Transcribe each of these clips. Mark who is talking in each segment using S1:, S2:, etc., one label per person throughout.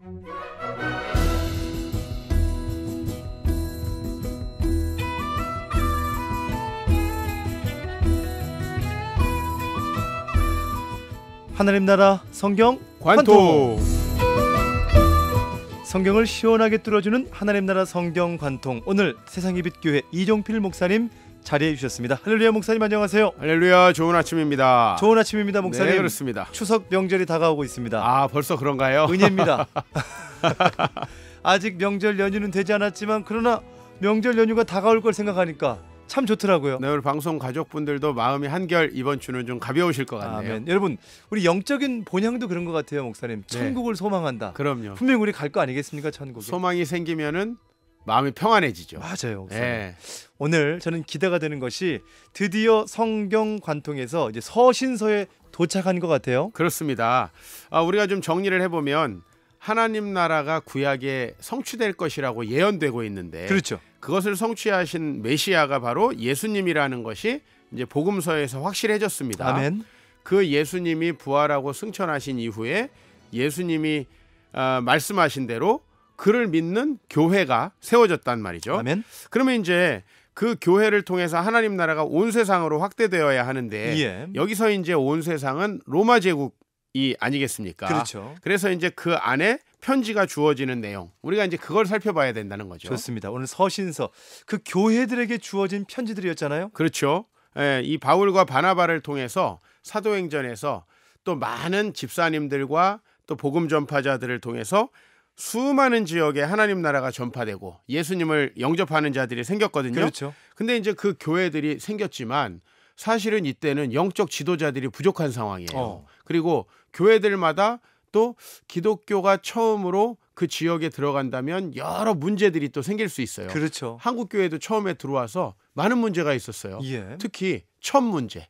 S1: 하나님 나라 성경
S2: 관통.
S1: 성경을 시원하게 뚫어주는 하나님 나라 성경 관통. 오늘 세상의 빛 교회 이종필 목사님 자리해 주셨습니다. 할렐루야. 목사님 안녕하세요.
S2: 할렐루야. 좋은 아침입니다.
S1: 좋은 아침입니다. 목사님.
S2: 네, 그렇습니다.
S1: 추석 명절이 다가오고 있습니다.
S2: 아, 벌써 그런가요?
S1: 은혜입니다. 아직 명절 연휴는 되지 않았지만 그러나 명절 연휴가 다가올 걸 생각하니까 참 좋더라고요.
S2: 네, 우리 방송 가족분들도 마음이 한결 이번 주는 좀 가벼우실 것 같네요.
S1: 아멘. 여러분, 우리 영적인 본향도 그런 것 같아요, 목사님. 천국을 소망한다.
S2: 그럼요.
S1: 분명 우리 갈 거 아니겠습니까, 천국에.
S2: 소망이 생기면은 마음이 평안해지죠.
S1: 맞아요, 목사님.
S2: 네.
S1: 오늘 저는 기대가 되는 것이 드디어 성경 관통에서 이제 서신서에 도착한 것 같아요.
S2: 그렇습니다. 우리가 좀 정리를 해보면 하나님 나라가 구약에 성취될 것이라고 예언되고 있는데,
S1: 그렇죠.
S2: 그것을 성취하신 메시아가 바로 예수님이라는 것이 이제 복음서에서 확실해졌습니다.
S1: 아멘.
S2: 그 예수님이 부활하고 승천하신 이후에 예수님이 말씀하신 대로 그를 믿는 교회가 세워졌단 말이죠.
S1: 아멘.
S2: 그러면 이제 그 교회를 통해서 하나님 나라가 온 세상으로 확대되어야 하는데,
S1: 예.
S2: 여기서 이제 온 세상은 로마 제국이 아니겠습니까?
S1: 그렇죠.
S2: 그래서 이제 그 안에 편지가 주어지는 내용, 우리가 이제 그걸 살펴봐야 된다는 거죠.
S1: 좋습니다. 오늘 서신서, 그 교회들에게 주어진 편지들이었잖아요.
S2: 그렇죠. 예, 이 바울과 바나바를 통해서 사도행전에서 또 많은 집사님들과 또 복음 전파자들을 통해서 수많은 지역에 하나님 나라가 전파되고 예수님을 영접하는 자들이 생겼거든요.
S1: 그렇죠.
S2: 근데 이제 그 교회들이 생겼지만 사실은 이때는 영적 지도자들이 부족한 상황이에요. 그리고 교회들마다 또 기독교가 처음으로 그 지역에 들어간다면 여러 문제들이 또 생길 수 있어요.
S1: 그렇죠.
S2: 한국 교회도 처음에 들어와서 많은 문제가 있었어요.
S1: 예.
S2: 특히 첩 문제.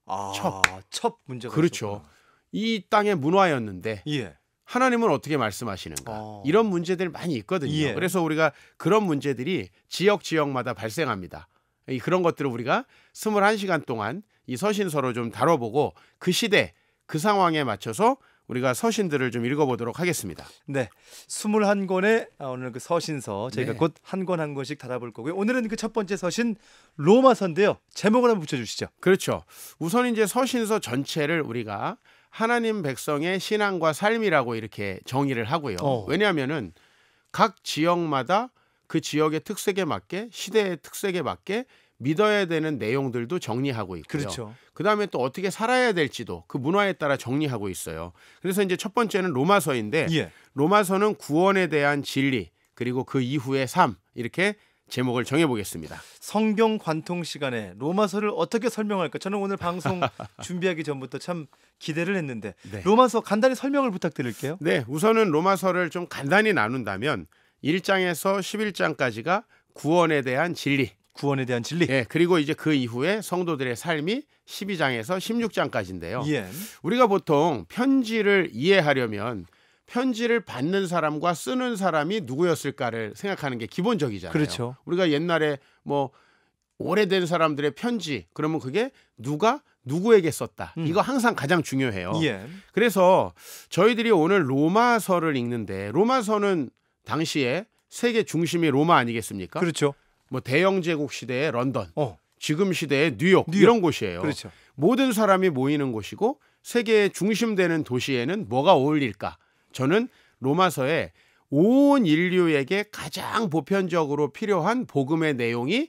S1: 첩 문제가
S2: 그렇죠.
S1: 있었구나.
S2: 이 땅의 문화였는데
S1: 예.
S2: 하나님은 어떻게 말씀하시는가? 이런 문제들 많이 있거든요.
S1: 예.
S2: 그래서 우리가 그런 문제들이 지역마다 발생합니다. 그런 것들을 우리가 21시간 동안 이 서신서로 좀 다뤄보고 그 시대, 그 상황에 맞춰서 우리가 서신들을 좀 읽어보도록 하겠습니다.
S1: 네, 21권의 오늘 그 서신서 저희가
S2: 네.
S1: 곧 한 권 한 권씩 달아볼 거고요. 오늘은 그 첫 번째 서신 로마서인데요. 제목을 한번 붙여주시죠.
S2: 그렇죠. 우선 이제 서신서 전체를 우리가 하나님 백성의 신앙과 삶이라고 이렇게 정의를 하고요. 왜냐하면은 각 지역마다 그 지역의 특색에 맞게, 시대의 특색에 맞게 믿어야 되는 내용들도 정리하고 있고요.
S1: 그렇죠.
S2: 그다음에 또 어떻게 살아야 될지도 그 문화에 따라 정리하고 있어요. 그래서 이제 첫 번째는 로마서인데,
S1: 예.
S2: 로마서는 구원에 대한 진리, 그리고 그 이후의 삶, 이렇게 제목을 정해보겠습니다.
S1: 성경 관통 시간에 로마서를 어떻게 설명할까? 저는 오늘 방송 준비하기 전부터 참 기대를 했는데
S2: 네.
S1: 로마서 간단히 설명을 부탁드릴게요.
S2: 네, 우선은 로마서를 좀 간단히 나눈다면 1장에서 11장까지가 구원에 대한 진리,
S1: 구원에 대한 진리.
S2: 예, 그리고 이제 그 이후에 성도들의 삶이 12장에서 16장까지인데요.
S1: 예.
S2: 우리가 보통 편지를 이해하려면 편지를 받는 사람과 쓰는 사람이 누구였을까를 생각하는 게 기본적이잖아요.
S1: 그렇죠.
S2: 우리가 옛날에 뭐 오래된 사람들의 편지, 그러면 그게 누가 누구에게 썼다. 이거 항상 가장 중요해요.
S1: 예.
S2: 그래서 저희들이 오늘 로마서를 읽는데, 로마서는 당시에 세계 중심이 로마 아니겠습니까?
S1: 그렇죠.
S2: 뭐 대영 제국 시대의 런던, 지금 시대의 뉴욕. 이런 곳이에요.
S1: 그렇죠.
S2: 모든 사람이 모이는 곳이고 세계의 중심되는 도시에는 뭐가 어울릴까? 저는 로마서에 온 인류에게 가장 보편적으로 필요한 복음의 내용이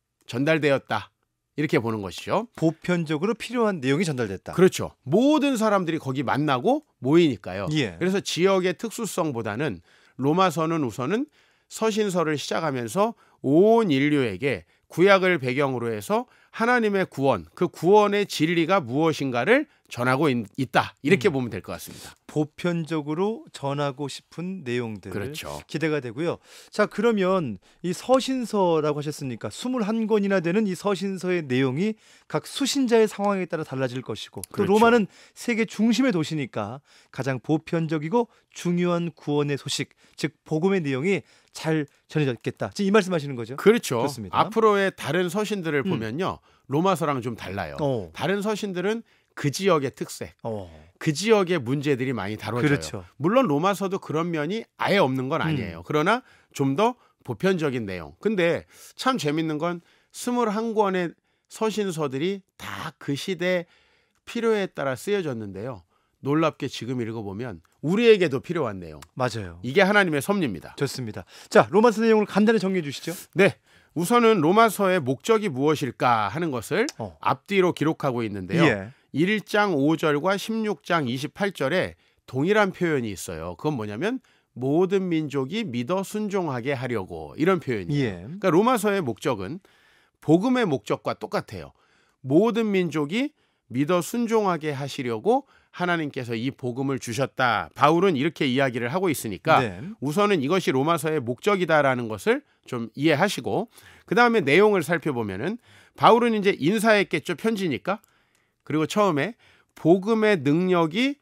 S2: 전달되었다. 이렇게 보는 것이죠.
S1: 보편적으로 필요한 내용이 전달됐다.
S2: 그렇죠. 모든 사람들이 거기 만나고 모이니까요.
S1: 예.
S2: 그래서 지역의 특수성보다는 로마서는 우선은 서신서를 시작하면서 온 인류에게 구약을 배경으로 해서 하나님의 구원, 그 구원의 진리가 무엇인가를 전하고 있다. 이렇게 보면 될 것 같습니다.
S1: 보편적으로 전하고 싶은 내용들.
S2: 그렇죠.
S1: 기대가 되고요. 자, 그러면 이 서신서라고 하셨으니까 21권이나 되는 이 서신서의 내용이 각 수신자의 상황에 따라 달라질 것이고, 또
S2: 그렇죠.
S1: 로마는 세계 중심의 도시니까 가장 보편적이고 중요한 구원의 소식, 즉 복음의 내용이 잘 전해졌겠다. 지금 이 말씀하시는 거죠?
S2: 그렇죠.
S1: 좋습니다.
S2: 앞으로의 다른 서신들을 보면요, 로마서랑 좀 달라요. 다른 서신들은 그 지역의 특색, 그 지역의 문제들이 많이 다뤄져요.
S1: 그렇죠.
S2: 물론 로마서도 그런 면이 아예 없는 건 아니에요. 그러나 좀 더 보편적인 내용. 근데 참 재밌는 건 21권의 서신서들이 다 그 시대 필요에 따라 쓰여졌는데요. 놀랍게 지금 읽어보면 우리에게도 필요한 내용.
S1: 맞아요.
S2: 이게 하나님의 섭리입니다.
S1: 좋습니다. 자, 로마서 내용을 간단히 정리해 주시죠.
S2: 네. 우선은 로마서의 목적이 무엇일까 하는 것을 앞뒤로 기록하고 있는데요.
S1: 예.
S2: 1장 5절과 16장 28절에 동일한 표현이 있어요. 그건 뭐냐면 모든 민족이 믿어 순종하게 하려고, 이런 표현이에요.
S1: 예.
S2: 그러니까 로마서의 목적은 복음의 목적과 똑같아요. 모든 민족이 믿어 순종하게 하시려고 하나님께서 이 복음을 주셨다. 바울은 이렇게 이야기를 하고 있으니까
S1: 네.
S2: 우선은 이것이 로마서의 목적이다라는 것을 좀 이해하시고, 그 다음에 내용을 살펴보면은 바울은 이제 인사했겠죠. 편지니까. 그리고 처음에 복음의 능력이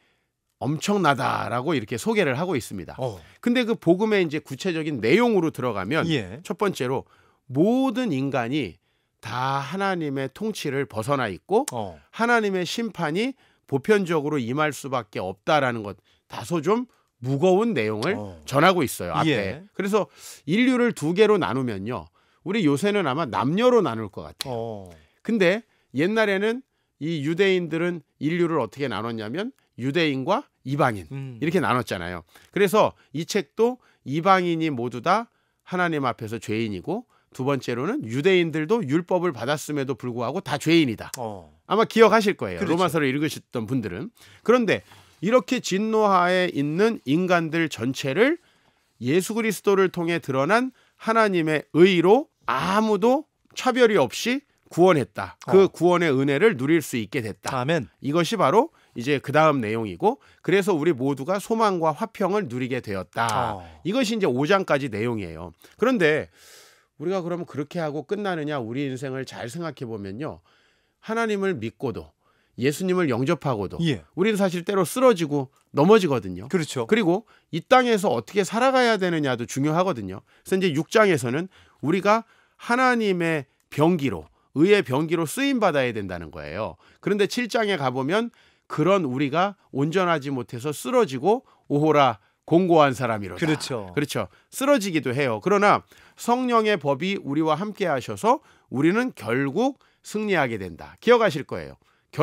S2: 엄청나다라고 이렇게 소개를 하고 있습니다. 근데 그 복음의 이제 구체적인 내용으로 들어가면
S1: 예.
S2: 첫 번째로 모든 인간이 다 하나님의 통치를 벗어나 있고 하나님의 심판이 보편적으로 임할 수밖에 없다라는 것, 다소 좀 무거운 내용을 전하고 있어요. 앞에.
S1: 예.
S2: 그래서 인류를 두 개로 나누면요. 우리 요새는 아마 남녀로 나눌 것 같아요. 근데 옛날에는 이 유대인들은 인류를 어떻게 나눴냐면 유대인과 이방인 이렇게 나눴잖아요. 그래서 이 책도 이방인이 모두 다 하나님 앞에서 죄인이고, 두 번째로는 유대인들도 율법을 받았음에도 불구하고 다 죄인이다. 아마 기억하실 거예요.
S1: 그렇죠.
S2: 로마서를 읽으셨던 분들은. 그런데 이렇게 진노하에 있는 인간들 전체를 예수 그리스도를 통해 드러난 하나님의 의로 아무도 차별이 없이 구원했다. 그 구원의 은혜를 누릴 수 있게 됐다.
S1: 아멘.
S2: 이것이 바로 이제 그 다음 내용이고, 그래서 우리 모두가 소망과 화평을 누리게 되었다. 이것이 이제 5장까지 내용이에요. 그런데 우리가 그러면 그렇게 하고 끝나느냐, 우리 인생을 잘 생각해 보면요. 하나님을 믿고도 예수님을 영접하고도 우리는 사실 때로 쓰러지고 넘어지거든요.
S1: 그렇죠.
S2: 그리고 이 땅에서 어떻게 살아가야 되느냐도 중요하거든요. 그래서 이제 6장에서는 우리가 하나님의 병기로, 의의 병기로 쓰임 받아야 된다는 거예요. 그런데 7장에 가보면 그런 우리가 온전하지 못해서 쓰러지고 오호라 공고한 사람이로다. 그렇죠. 쓰러지기도 해요. 그러나 성령의 법이 우리와 함께 하셔서 우리는 결국 승리하게 된다. 기억하실 거예요.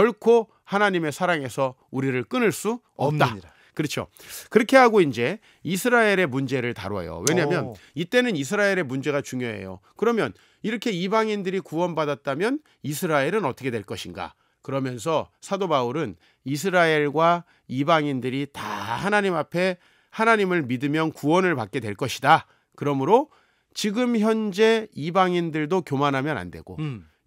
S2: 결코 하나님의 사랑에서 우리를 끊을 수 없다.
S1: 없습니다.
S2: 그렇죠. 그렇게 하고 이제 이스라엘의 문제를 다뤄요. 왜냐하면 이때는 이스라엘의 문제가 중요해요. 그러면 이렇게 이방인들이 구원받았다면 이스라엘은 어떻게 될 것인가? 그러면서 사도 바울은 이스라엘과 이방인들이 다 하나님 앞에 하나님을 믿으면 구원을 받게 될 것이다. 그러므로 지금 현재 이방인들도 교만하면 안 되고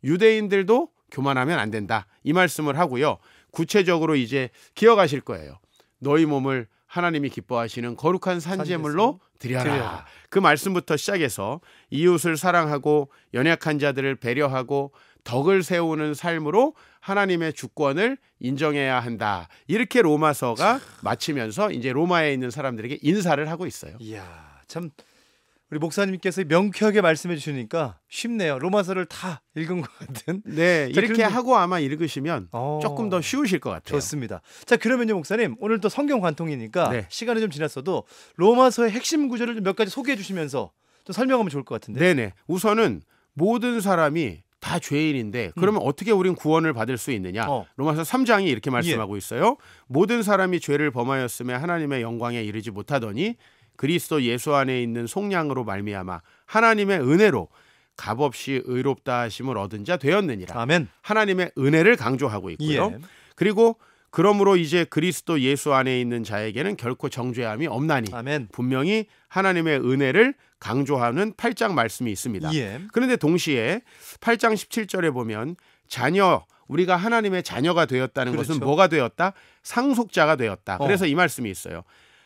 S2: 유대인들도 교만하면 안 된다. 이 말씀을 하고요. 구체적으로 이제 기억하실 거예요. 너희 몸을 하나님이 기뻐하시는 거룩한 산제물로 드려라. 그 말씀부터 시작해서 이웃을 사랑하고 연약한 자들을 배려하고 덕을 세우는 삶으로 하나님의 주권을 인정해야 한다. 이렇게 로마서가 마치면서 이제 로마에 있는 사람들에게 인사를 하고 있어요.
S1: 이야, 참 우리 목사님께서 명쾌하게 말씀해 주시니까 쉽네요. 로마서를 다 읽은 것 같은.
S2: 네,
S1: 자,
S2: 이렇게 하고 아마 읽으시면 조금 더 쉬우실 것 같아요.
S1: 좋습니다. 자, 그러면요 목사님, 오늘 또 성경 관통이니까 시간이 좀 지났어도 로마서의 핵심 구절을 몇 가지 소개해 주시면서 좀 설명하면 좋을 것 같은데.
S2: 네네. 우선은 모든 사람이 다 죄인인데 그러면 어떻게 우린 구원을 받을 수 있느냐? 로마서 3장이 이렇게 말씀하고 있어요. 모든 사람이 죄를 범하였음에 하나님의 영광에 이르지 못하더니 그리스도 예수 안에 있는 속량으로 말미암아 하나님의 은혜로 값없이 의롭다 하심을 얻은 자 되었느니라.
S1: 아멘.
S2: 하나님의 은혜를 강조하고 있고요. 그리고 그러므로 이제 그리스도 예수 안에 있는 자에게는 결코 정죄함이 없나니.
S1: 아멘.
S2: 분명히 하나님의 은혜를 강조하는 8장 말씀이 있습니다. 그런데 동시에 8장 17절에 보면 자녀, 우리가 하나님의 자녀가 되었다는 것은 뭐가 되었다? 상속자가 되었다. 그래서 이 말씀이 있어요.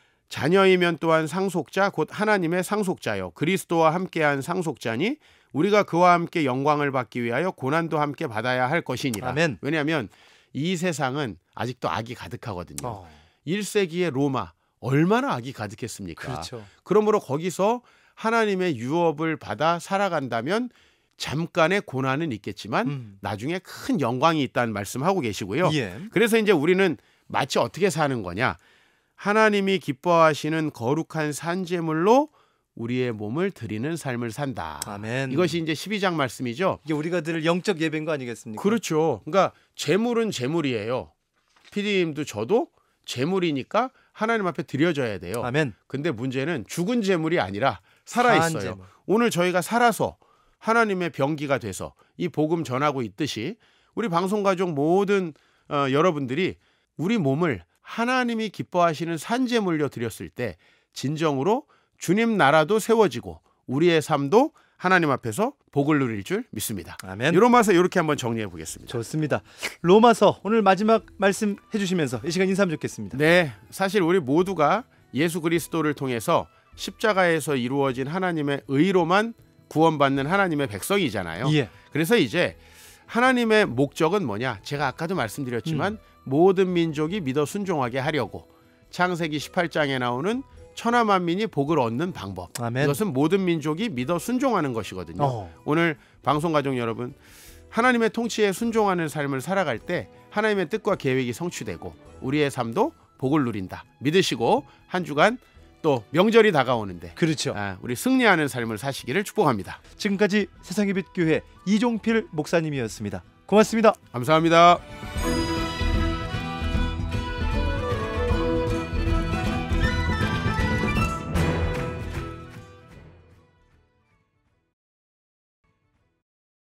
S2: 자녀이면 또한 상속자 곧 하나님의 상속자요 그리스도와 함께한 상속자니 우리가 그와 함께 영광을 받기 위하여 고난도 함께 받아야 할 것이니라.
S1: 아멘.
S2: 왜냐하면 이 세상은 아직도 악이 가득하거든요. 1세기의 로마 얼마나 악이 가득했습니까?
S1: 그렇죠.
S2: 그러므로 거기서 하나님의 유업을 받아 살아간다면 잠깐의 고난은 있겠지만 나중에 큰 영광이 있다는 말씀하고 계시고요. 그래서 이제 우리는 마치 어떻게 사는 거냐? 하나님이 기뻐하시는 거룩한 산제물로 우리의 몸을 드리는 삶을 산다.
S1: 아멘.
S2: 이것이 이제 12장 말씀이죠.
S1: 이게 우리가 들을 영적 예배인 거 아니겠습니까?
S2: 그렇죠. 그러니까 재물은 재물이에요. PD님도 저도 재물이니까 하나님 앞에 드려져야 돼요.
S1: 아멘.
S2: 근데 문제는 죽은 재물이 아니라 살아
S1: 산
S2: 있어요.
S1: 재물.
S2: 오늘 저희가 살아서 하나님의 병기가 돼서 이 복음 전하고 있듯이 우리 방송 가족 모든 여러분들이 우리 몸을 하나님이 기뻐하시는 산재물로 드렸을 때 진정으로 주님 나라도 세워지고 우리의 삶도 하나님 앞에서 복을 누릴 줄 믿습니다.
S1: 아멘.
S2: 로마서 이렇게 한번 정리해 보겠습니다.
S1: 좋습니다. 로마서 오늘 마지막 말씀 해주시면서 이 시간 인사하면 좋겠습니다.
S2: 네, 사실 우리 모두가 예수 그리스도를 통해서 십자가에서 이루어진 하나님의 의로만 구원받는 하나님의 백성이잖아요.
S1: 예.
S2: 그래서 이제 하나님의 목적은 뭐냐? 제가 아까도 말씀드렸지만 모든 민족이 믿어 순종하게 하려고 창세기 18장에 나오는 천하 만민이 복을 얻는 방법.
S1: 아멘.
S2: 이것은 모든 민족이 믿어 순종하는 것이거든요. 오늘 방송 가족 여러분, 하나님의 통치에 순종하는 삶을 살아갈 때 하나님의 뜻과 계획이 성취되고 우리의 삶도 복을 누린다. 믿으시고 한 주간 또 명절이 다가오는데
S1: 그렇죠.
S2: 우리 승리하는 삶을 사시기를 축복합니다.
S1: 지금까지 세상의 빛 교회 이종필 목사님이었습니다. 고맙습니다.
S2: 감사합니다.